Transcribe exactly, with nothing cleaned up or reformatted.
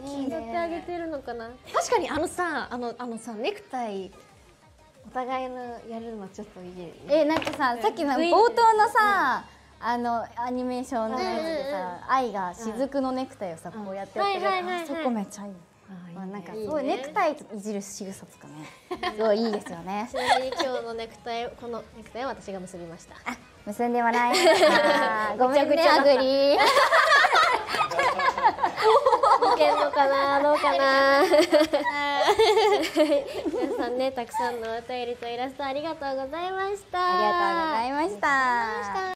気取ってあげてるのかな。確かにあのさ、あのあのさネクタイお互いのやるのちょっといい。 え、なんかさ、さっきの冒頭のさ、あのアニメーションのやつでさ、愛が雫のネクタイをさこうやってやってる、あそこめっちゃいい。まあなんかすごいネクタイいじる仕草とかね、すごいいいですよね。 ちなみに今日のネクタイ、このネクタイは私が結びました。 あ、結んでもらいました。ごめんね、アグリ。いけんのかな、どうかな。皆さんね、たくさんのお便りとイラストありがとうございました。 ありがとうございました。